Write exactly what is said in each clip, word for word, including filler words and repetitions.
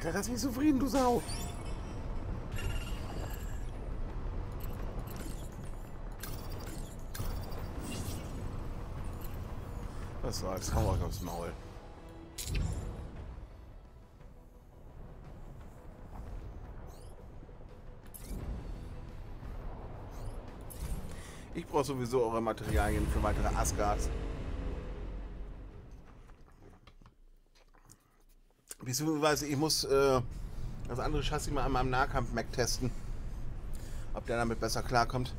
Alter, lass mich zufrieden, du Sau. Was soll's? Hau euch aufs Maul. Ich brauche sowieso eure Materialien für weitere Asgards. Beziehungsweise ich muss äh, das andere Chassis mal an meinem Nahkampf-Mac testen. Ob der damit besser klarkommt.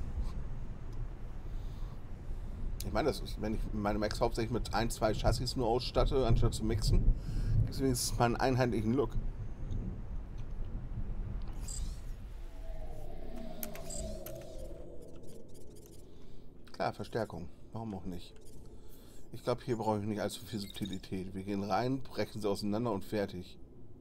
Ich meine, das ist, wenn ich meine Macs hauptsächlich mit ein, zwei Chassis nur ausstatte, anstatt zu mixen, gibt es wenigstens mal einen einheitlichen Look. Klar, Verstärkung. Warum auch nicht? Ich glaube, hier brauche ich nicht allzu viel Subtilität. Wir gehen rein, brechen sie auseinander und fertig.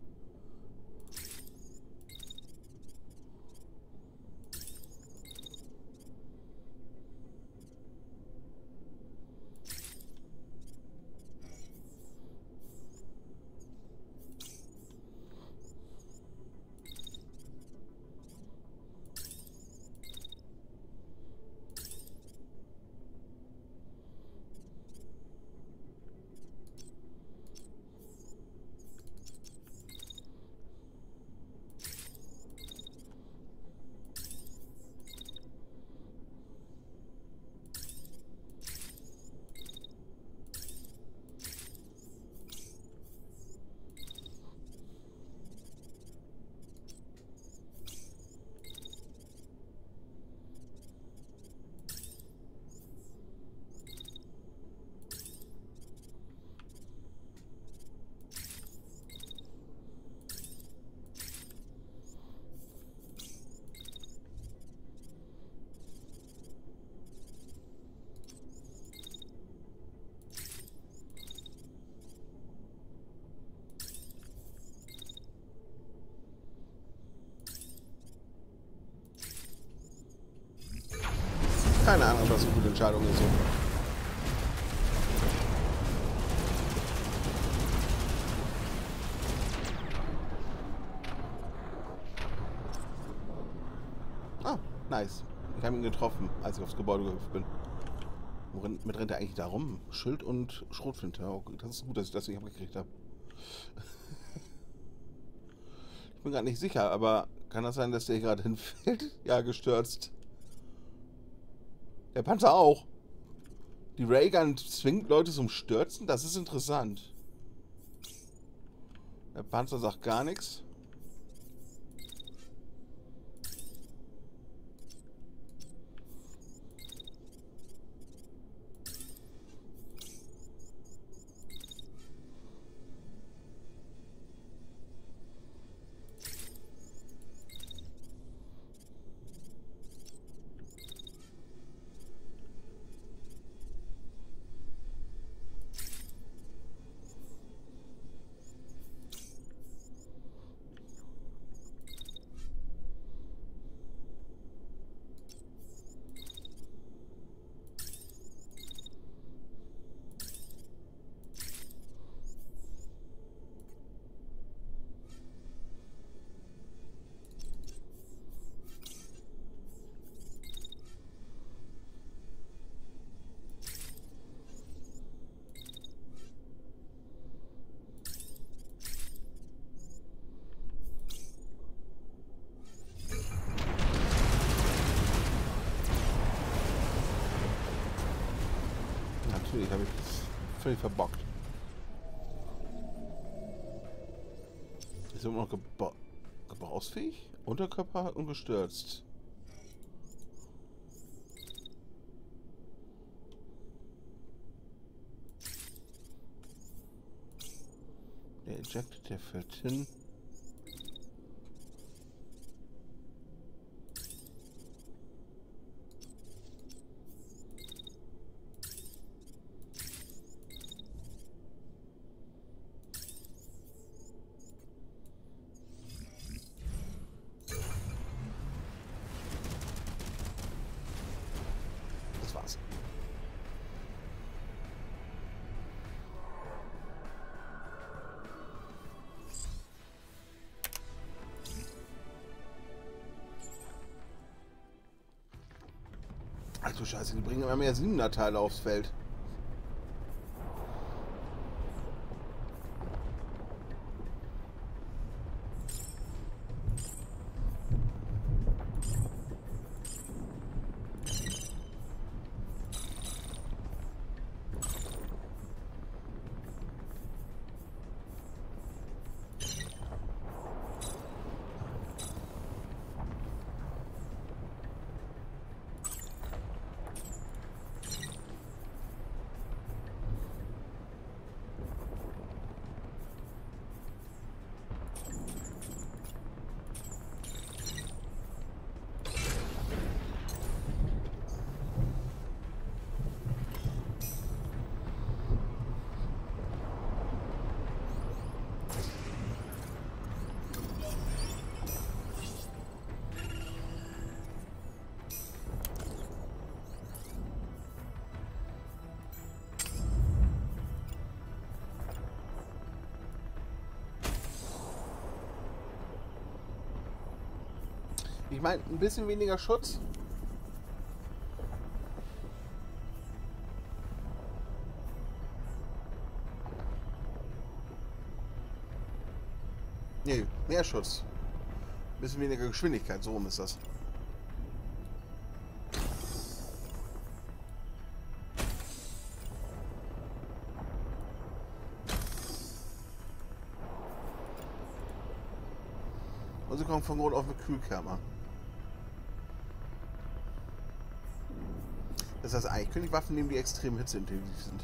Keine Ahnung, ob das eine gute Entscheidung ist. Ah, nice. Ich habe ihn getroffen, als ich aufs Gebäude gehüpft bin. Womit rennt er eigentlich da rum? Schild und Schrotflinte. Oh, das ist gut, dass ich das nicht abgekriegt habe. Ich bin gerade nicht sicher, aber kann das sein, dass der gerade hinfällt? Ja, gestürzt. Der Panzer auch. Die Raygun zwingt Leute zum Stürzen? Das ist interessant. Der Panzer sagt gar nichts. Natürlich habe ich das völlig verbockt. Ist immer noch gebra gebrauchsfähig? Unterkörper ungestürzt. Der Ejected, der fällt hin. Das war's. Ach du Scheiße, die bringen immer mehr siebener Teile aufs Feld. Ich meine, ein bisschen weniger Schutz. Nee, mehr Schutz. Ein bisschen weniger Geschwindigkeit, so rum ist das. Und sie kommen von Grund auf mit Kühlkörper. Das heißt, eigentlich können die Waffen nehmen, die extrem hitzeintensiv sind.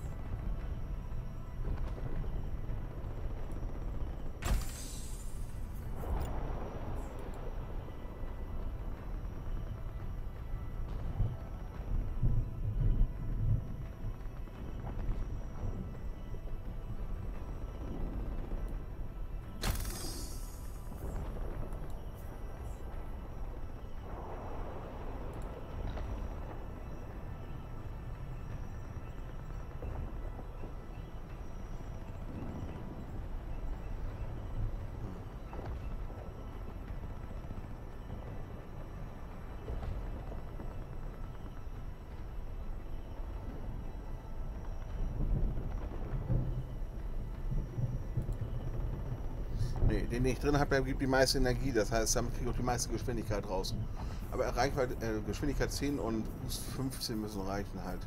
Nee, den, den ich drin habe, der gibt die meiste Energie, das heißt, damit kriege ich auch die meiste Geschwindigkeit raus. Aber Reichweite, äh, Geschwindigkeit zehn und Boost fünfzehn müssen reichen halt.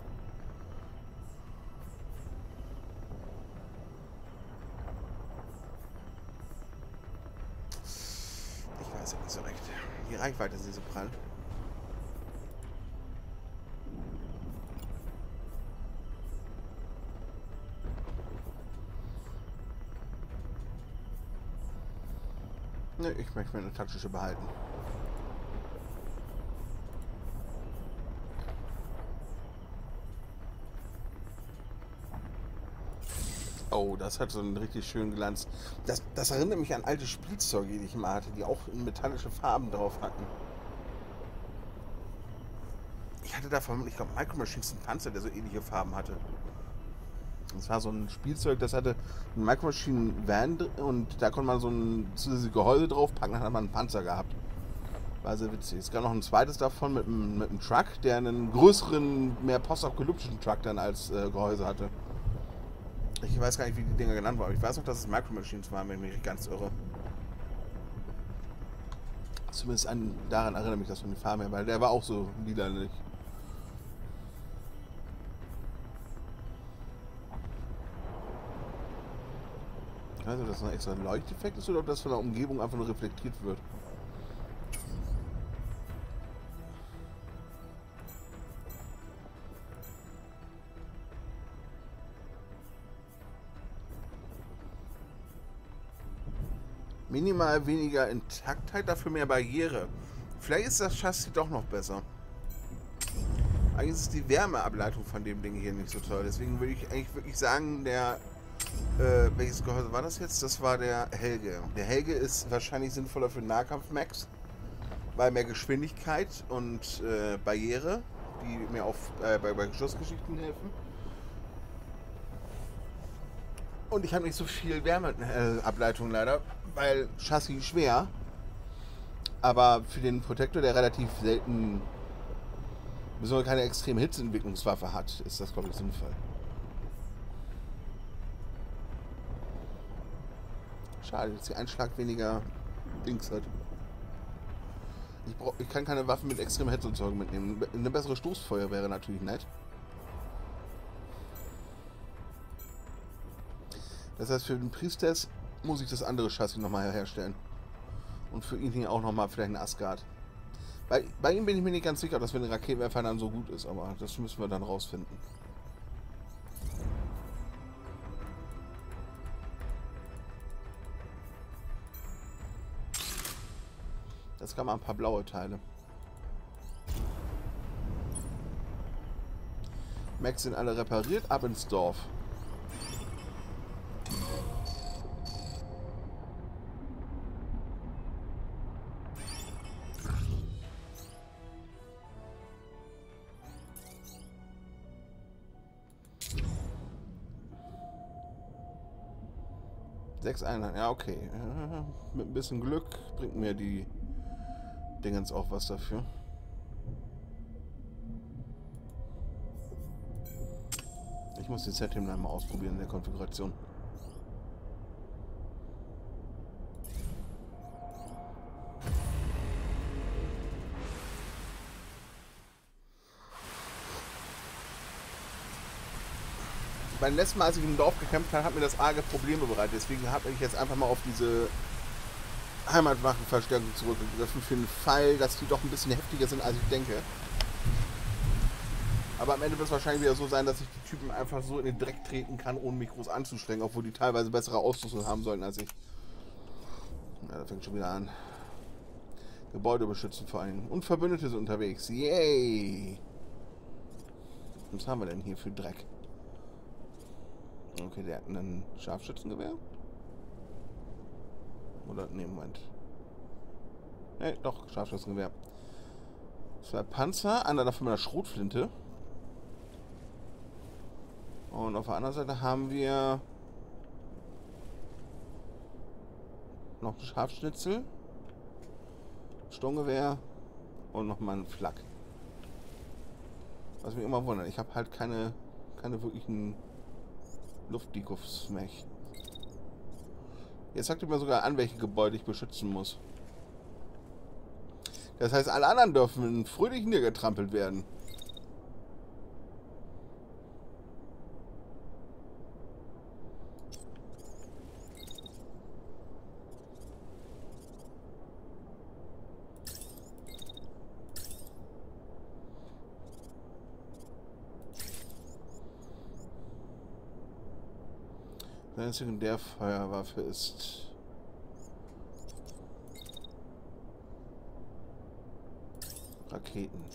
Ich weiß ja nicht so recht. Die Reichweite ist nicht so prall. Ne, ich möchte mir eine taktische behalten. Oh, das hat so einen richtig schönen Glanz. Das, das erinnert mich an alte Spielzeuge, die ich mal hatte, die auch metallische Farben drauf hatten. Ich hatte davon, ich glaube, Micro Machines einen Panzer, der so ähnliche Farben hatte. Das war so ein Spielzeug, das hatte ein Micro Machine Van und da konnte man so ein zusätzliches Gehäuse draufpacken, dann hat man einen Panzer gehabt. War sehr witzig. Es gab noch ein zweites davon mit einem, mit einem Truck, der einen größeren, mehr postapokalyptischen Truck dann als äh, Gehäuse hatte. Ich weiß gar nicht, wie die Dinger genannt waren, aber ich weiß noch, dass es Micro Machines waren, wenn ich mich nicht ganz irre. Zumindest an, daran erinnere mich das von den Farben her, weil der war auch so lilanig. Ich weiß nicht, ob das ein extra Leuchteffekt ist oder ob das von der Umgebung einfach nur reflektiert wird. Minimal weniger Intaktheit, dafür mehr Barriere. Vielleicht ist das Chassis doch noch besser. Eigentlich ist die Wärmeableitung von dem Ding hier nicht so toll. Deswegen würde ich eigentlich wirklich sagen, der... Äh, welches Gehäuse war das jetzt? Das war der Helge. Der Helge ist wahrscheinlich sinnvoller für Nahkampf-Max, weil mehr Geschwindigkeit und äh, Barriere, die mir auf, äh, bei, bei Schussgeschichten helfen. Und ich habe nicht so viel Wärmeableitung äh, leider, weil Chassis schwer. Aber für den Protector, der relativ selten Bis man keine extreme Hitzeentwicklungswaffe hat, ist das, glaube ich, sinnvoll. Schade, dass die Einschlag weniger Dings hat. Ich, brauch, ich kann keine Waffen mit extremer Hitzeerzeugung mitnehmen. Eine bessere Stoßfeuer wäre natürlich nett. Das heißt, für den Priestess muss ich das andere Chassis nochmal herstellen. Und für ihn hier auch nochmal vielleicht ein Asgard. Bei, bei ihm bin ich mir nicht ganz sicher, dass wenn ein Raketenwerfer dann so gut ist, aber das müssen wir dann rausfinden. Jetzt kann man ein paar blaue Teile. Max sind alle repariert, ab ins Dorf. Sechs Einheiten, ja okay. Ja, mit ein bisschen Glück bringt mir die Dingens auch was dafür. Ich muss die Setting einmal ausprobieren in der Konfiguration. Beim letzten Mal, als ich im Dorf gekämpft habe, hat mir das arge Probleme bereitet. Deswegen habe ich jetzt einfach mal auf diese Heimatwachenverstärkung zurückgegriffen für den Fall, dass die doch ein bisschen heftiger sind, als ich denke. Aber am Ende wird es wahrscheinlich wieder so sein, dass ich die Typen einfach so in den Dreck treten kann, ohne mich groß anzustrengen, obwohl die teilweise bessere Ausrüstung haben sollten als ich. Ja, da fängt schon wieder an. Gebäude beschützen vor allem. Und Verbündete sind unterwegs. Yay! Was haben wir denn hier für Dreck? Okay, der hat ein Scharfschützengewehr. Oder, ne, Moment. Ne, doch, Scharfschützengewehr. Zwei Panzer, einer davon mit einer Schrotflinte. Und auf der anderen Seite haben wir noch ein Scharfschnitzel, Sturmgewehr und nochmal ein Flak. Was mich immer wundert, ich habe halt keine, keine wirklichen Luftdeckungsmächte mehr. Jetzt sagt ihr mir sogar an, welche Gebäude ich beschützen muss. Das heißt, alle anderen dürfen fröhlich niedergetrampelt werden. Seine Sekundärfeuerwaffe ist Raketen.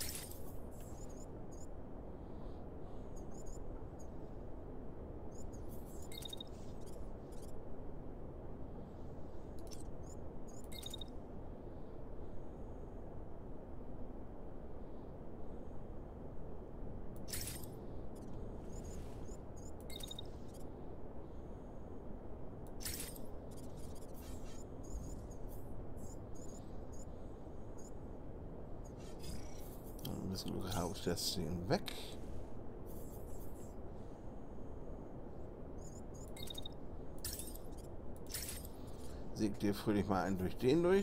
Haut das den weg. Sägt ihr fröhlich mal einen durch den durch.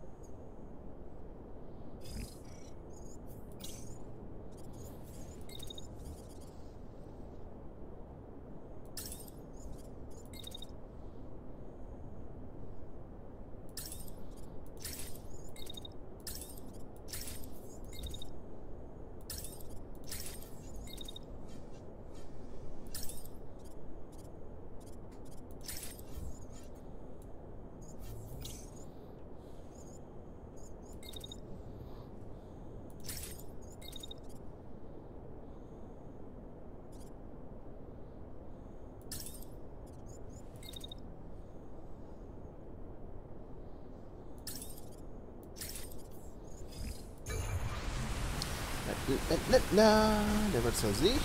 Na, na, der wird zersägt.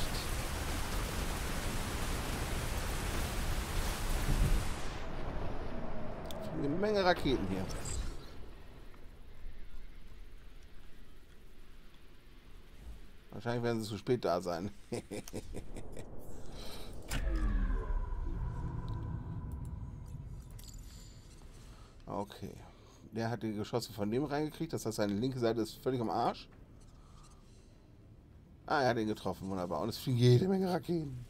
Eine Menge Raketen hier. Wahrscheinlich werden sie zu spät da sein. Okay. Der hat die Geschosse von dem reingekriegt. Das heißt, seine linke Seite ist völlig am Arsch. Ah, er hat ihn getroffen. Wunderbar. Und es fliegen jede Menge Raketen.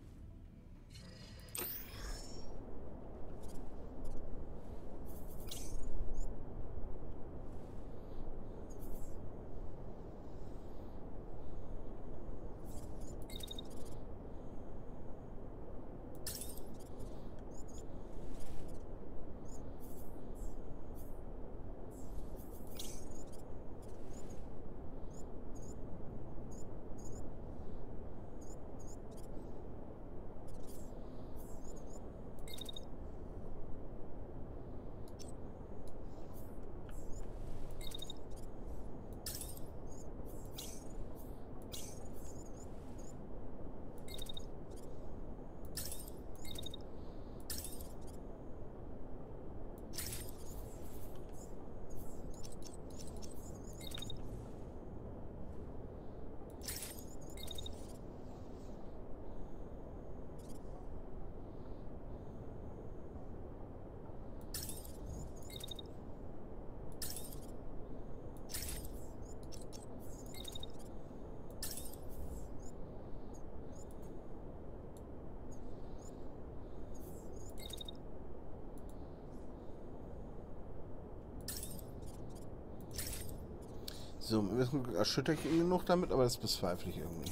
So, ein bisschen erschütter ich ihn genug damit, aber das bezweifle ich irgendwie.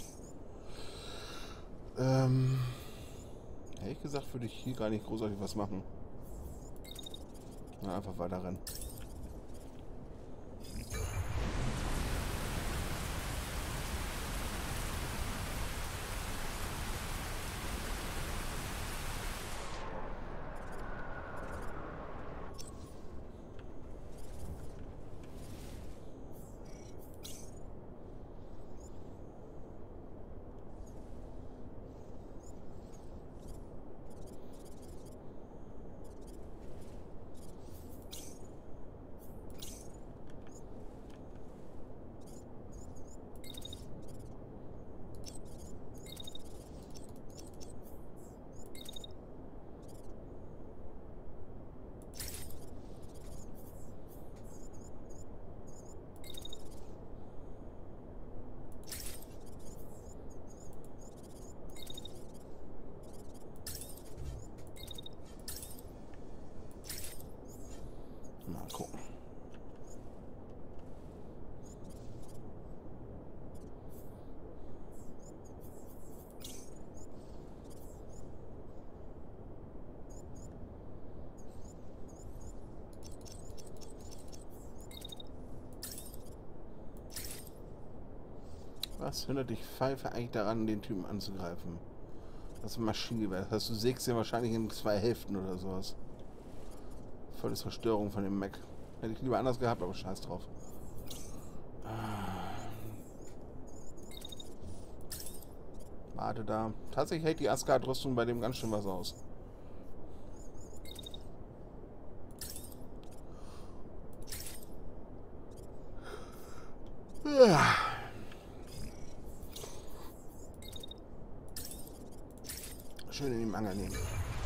Ähm, ehrlich gesagt würde ich hier gar nicht großartig was machen. Na, einfach weiter rennen. Mal gucken. Was hindert dich Pfeife eigentlich daran, den Typen anzugreifen? Das ist ein Maschinengewehr. Das heißt, du sägst den wahrscheinlich in zwei Hälften oder sowas. Volle Zerstörung von dem Mac. Hätte ich lieber anders gehabt, aber scheiß drauf. Warte da. Tatsächlich hält die Asgard-Rüstung bei dem ganz schön was aus. Ja. Schön in die Mangel nehmen.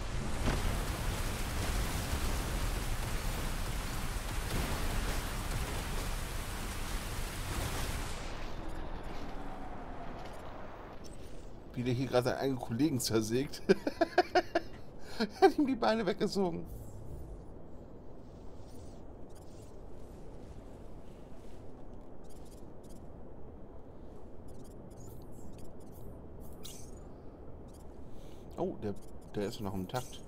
Wie der hier gerade seinen eigenen Kollegen zersägt. Hat ihm die Beine weggesogen. Oh, der, der ist noch im Takt.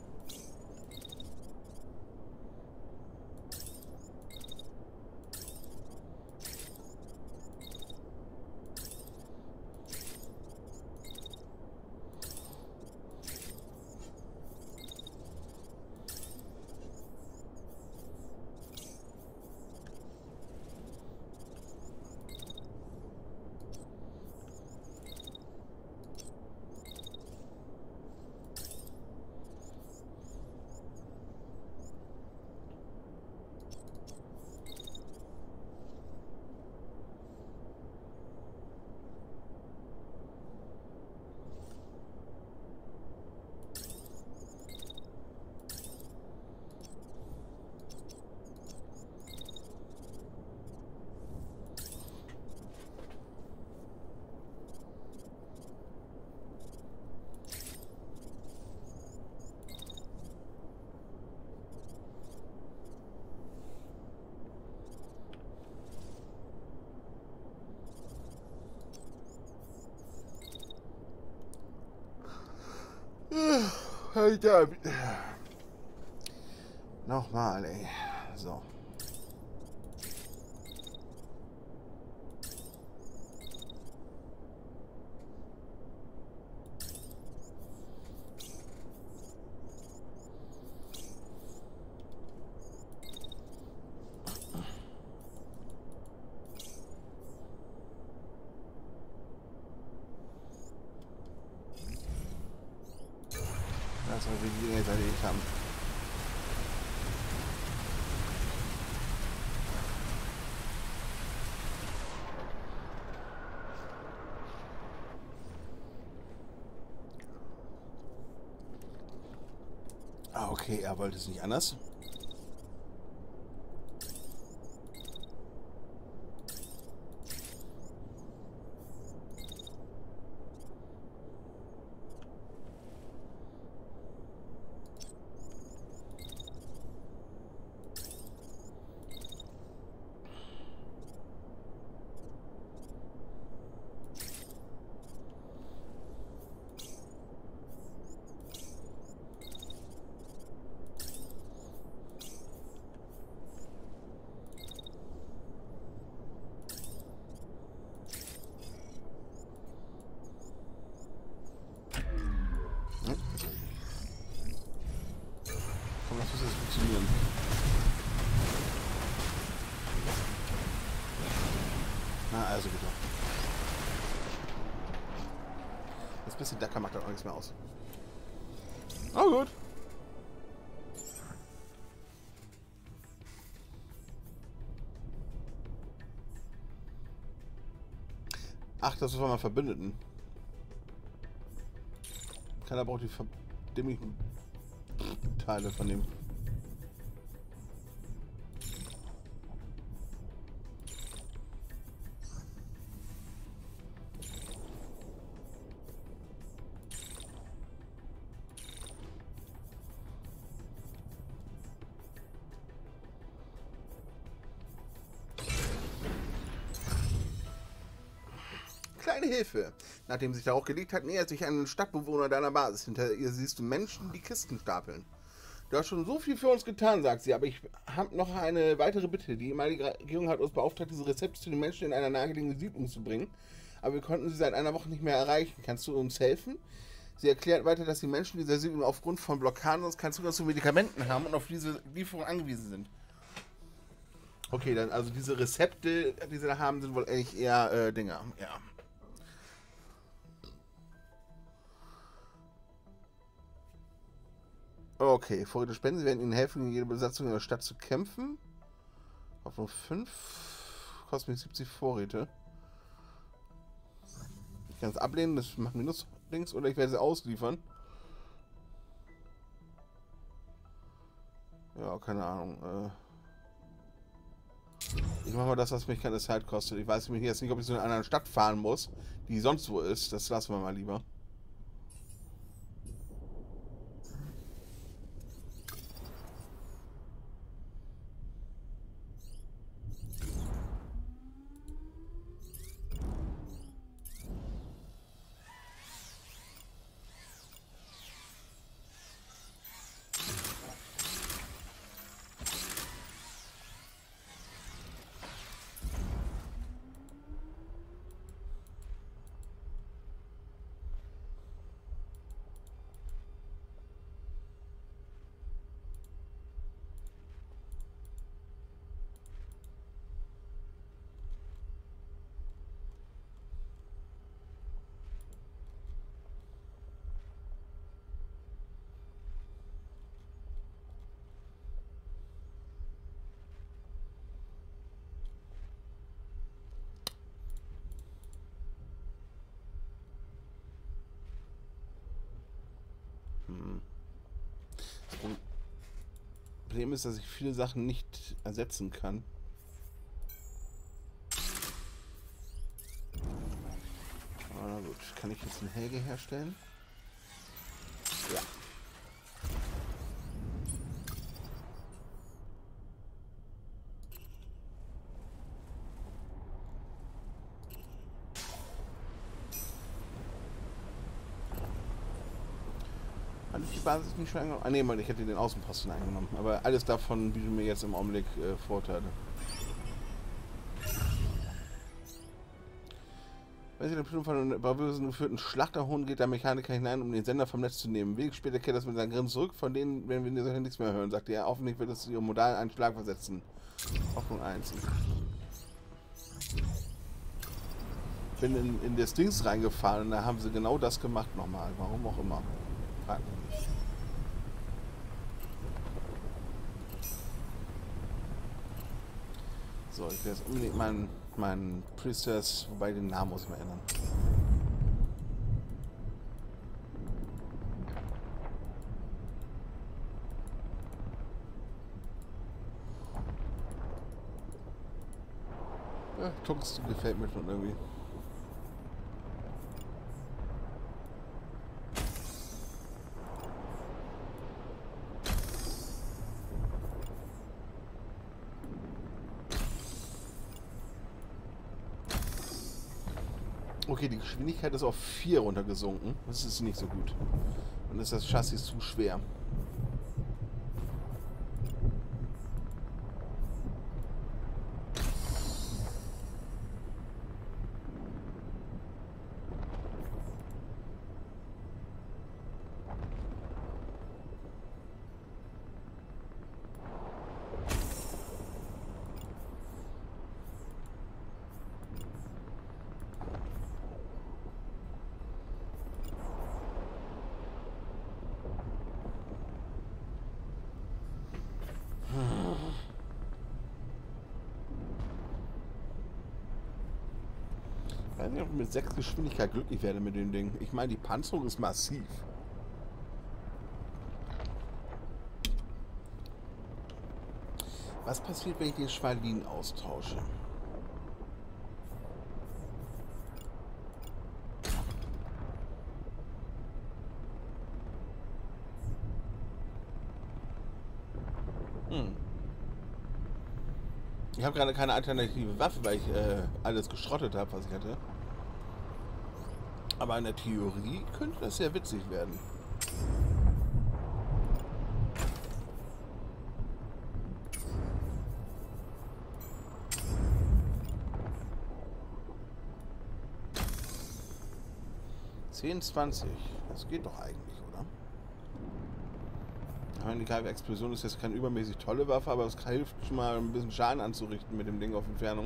Alter. Nochmal, ey. So. Das, was wir die jetzt erledigt haben. Ah, okay, er wollte es nicht anders. Das muss jetzt funktionieren. Na, also bitte. Das bisschen Dacker macht dann auch nichts mehr aus. Oh gut. Ach, das war mal Verbündeten. Keiner braucht die verdämmigen Teile von dem. Kleine Hilfe. Nachdem sich darauf gelegt hat, nähert sich ein Stadtbewohner deiner Basis. Hinter ihr siehst du Menschen, die Kisten stapeln. Du hast schon so viel für uns getan, sagt sie, aber ich habe noch eine weitere Bitte. Die ehemalige Regierung hat uns beauftragt, diese Rezepte zu den Menschen in einer nahegelegenen Siedlung zu bringen. Aber wir konnten sie seit einer Woche nicht mehr erreichen. Kannst du uns helfen? Sie erklärt weiter, dass die Menschen dieser Siedlung aufgrund von Blockaden sonst keinen Zugang zu Medikamenten haben und auf diese Lieferung angewiesen sind. Okay, dann also diese Rezepte, die sie da haben, sind wohl eigentlich eher äh, Dinger. Ja. Okay, Vorräte spenden. Sie werden Ihnen helfen, gegen jede Besatzung in der Stadt zu kämpfen. Hoffnung fünf. Kostet mich siebzig Vorräte. Ich kann es ablehnen, das macht Minus-Dings, oder ich werde sie ausliefern. Ja, keine Ahnung. Ich mache mal das, was mich keine Zeit kostet. Ich weiß jetzt nicht, ob ich so in einer Stadt fahren muss, die sonst wo ist. Das lassen wir mal lieber. Das Problem ist, dass ich viele Sachen nicht ersetzen kann. Na gut, kann ich jetzt einen Helge herstellen? Ja. Hatte ich die Basis nicht schon eingenommen? Ah ne, ich hätte den Außenposten eingenommen. Aber alles davon bietet mir jetzt im Augenblick äh, Vorteile. Wenn Sie den Pilot von einem bravösen geführten Schlachterhund geht der Mechaniker hinein, um den Sender vom Netz zu nehmen. Wenig später kehrt das mit seinem Grin zurück, von denen werden wir in dieser Sache nichts mehr hören, sagte er. Hoffentlich wird es Ihrem Modal einen Schlag versetzen. Hoffnung eins. Ich bin in, in das Dings reingefahren und da haben sie genau das gemacht nochmal. Warum auch immer. Frag mich nicht. So, ich will jetzt unbedingt meinen mein Priestess, wobei den Namen muss ich mal ändern. Ja, Tungsten gefällt mir schon irgendwie. Okay, die Geschwindigkeit ist auf vier runtergesunken. Das ist nicht so gut. Dann ist das Chassis zu schwer. Ich weiß nicht, ob ich mit sechs Geschwindigkeit glücklich werde mit dem Ding. Ich meine, die Panzerung ist massiv. Was passiert, wenn ich den Schwalin austausche? Hm. Ich habe gerade keine alternative Waffe, weil ich äh, alles geschrottet habe, was ich hatte. Aber in der Theorie könnte das sehr witzig werden. zehn, zwanzig. Das geht doch eigentlich, oder? Ich meine, die K W-Explosion ist jetzt keine übermäßig tolle Waffe, aber es hilft schon mal ein bisschen Schaden anzurichten mit dem Ding auf Entfernung.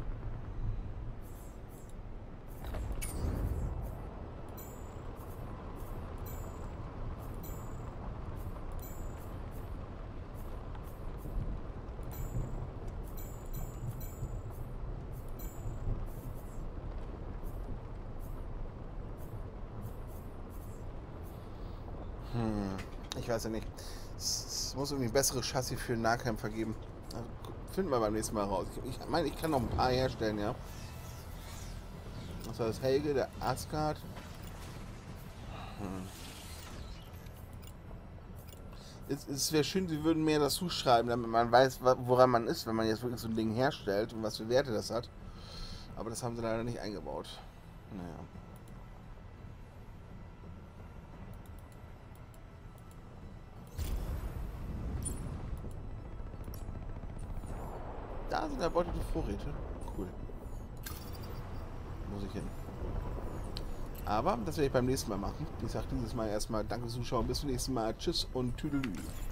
Hm, ich weiß ja nicht. Es muss irgendwie ein besseres Chassis für einen Nahkämpfer geben. Finden wir beim nächsten Mal raus. Ich meine, ich kann noch ein paar herstellen, ja. Das war das Helge, der Asgard. Hm. Es, es wäre schön, sie würden mehr dazu schreiben, damit man weiß, woran man ist, wenn man jetzt wirklich so ein Ding herstellt und was für Werte das hat. Aber das haben sie leider nicht eingebaut. Naja. Da sind erbeutete Vorräte. Cool. Muss ich hin. Aber das werde ich beim nächsten Mal machen. Ich sage dieses Mal erstmal danke Zuschauer, bis zum nächsten Mal. Tschüss und Tüdelü.